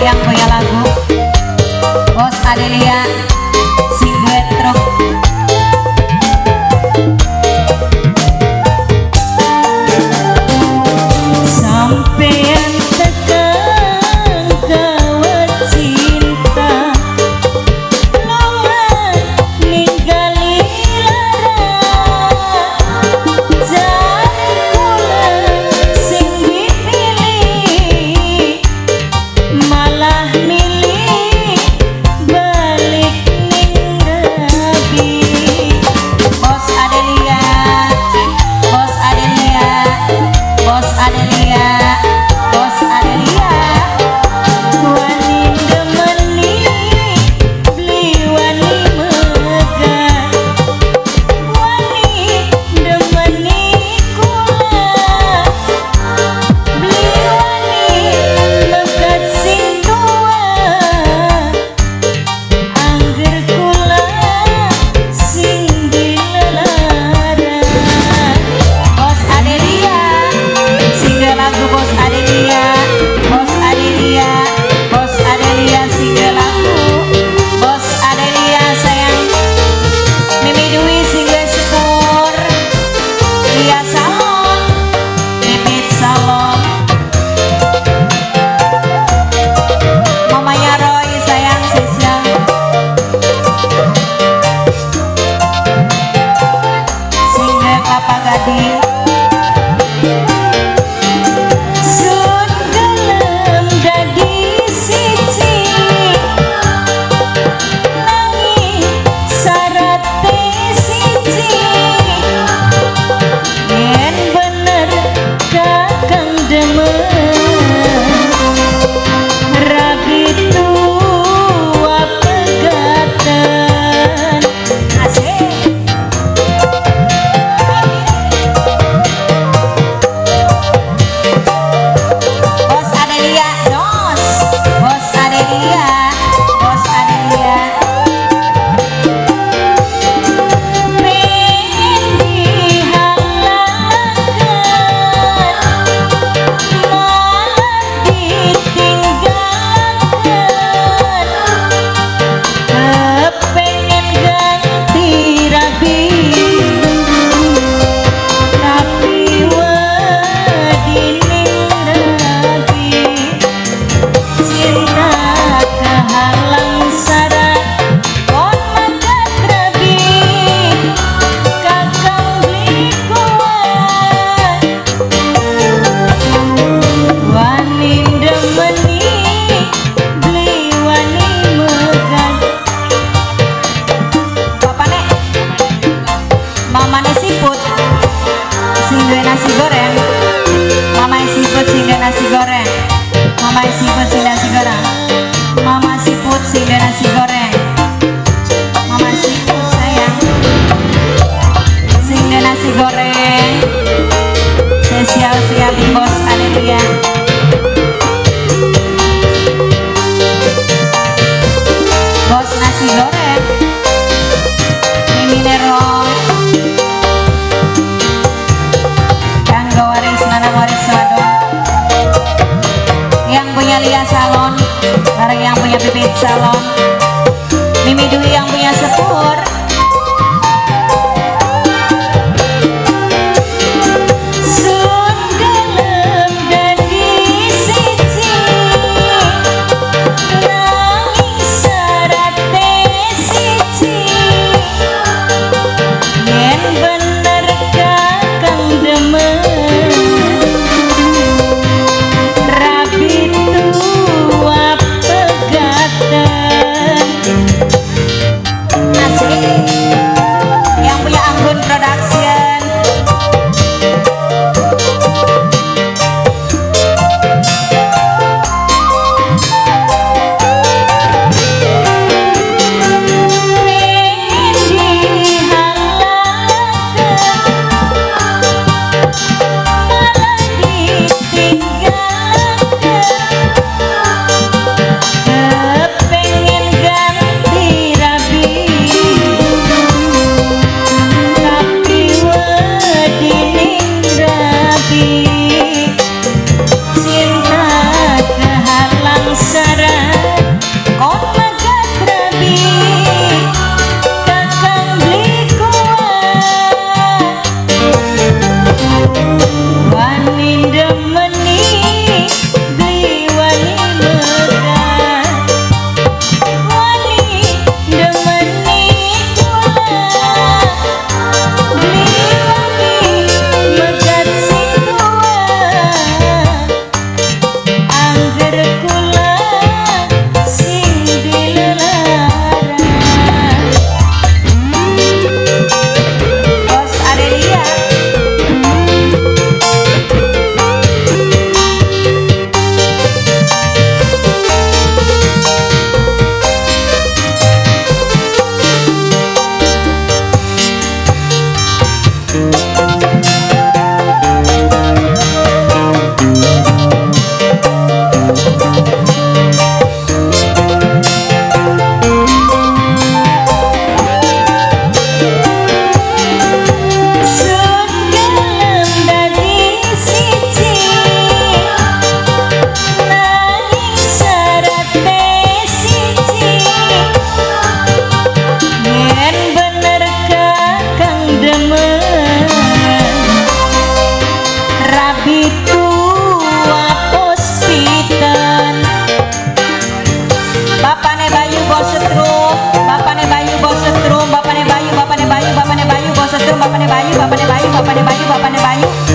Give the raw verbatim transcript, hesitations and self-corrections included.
yang punya lagu Bos Adelia si gue truk. Sampean tekan kawat cinta lawan ninggali lara jari kula sing dipilih malah milih balik ning rabi. Bos Adelia, Bos Adelia, Bos Adelia, Bos Adelia, wani demeni beli wani megat, wani demeni kula beli wani megat sing tua, angger kula sing dilelaran. Bos Adelia singgah lagu Bos Adelia, Bos Adelia, Bos Adelia singgah lagu Bos Adelia sayang Mimi Dwi singgah syukur Iya salon Bibit salon Mamanya Roy sayang Sisya singgah Papa Gading. Sun gelem dadi siji nanging sarate siji yen bener kakang demen rabi tua pegatan asik. Bos Adelia, Jos, Bos Adelia, Bos Adelia. Pengen dihalalkan, malah ditinggalkan. Kepengen ganti rabi, tapi wadining rabi. Cinta kehalang syarat kon magat rabi, kakang beli kuat wani demeni beli wani megat. Bapane mamane siput sing duwe nasi goreng, mama siput sing duwe nasi goreng, mama siput sing duwe nasi goreng, mama siput sing duwe nasi goreng, mama siput sayang sing duwe nasi goreng spesial sekali Bos Adelia. Bos nasi goreng Mimi Nero Kanggo waris nanang waris wadon yang punya Lia Salon bareng yang punya Bibit Salon, Mimi Dwi yang punya Sepur. Sun gelem dadi siji nanging sarate siji yen bener kakang demen rabi tua pegatan asik. Bapane Bayu bos setrum, bapane Bayu bos setrum, bapane Bayu, bapane Bayu, bapane Bayu bos setrum, bapane Bayu, bapane Bayu, bapane Bayu, bapane Bayu.